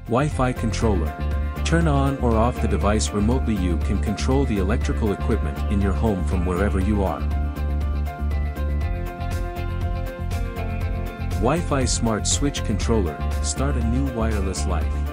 Wi-Fi controller. Turn on or off the device remotely. You can control the electrical equipment in your home from wherever you are. Wi-Fi smart switch controller. Start a new wireless life.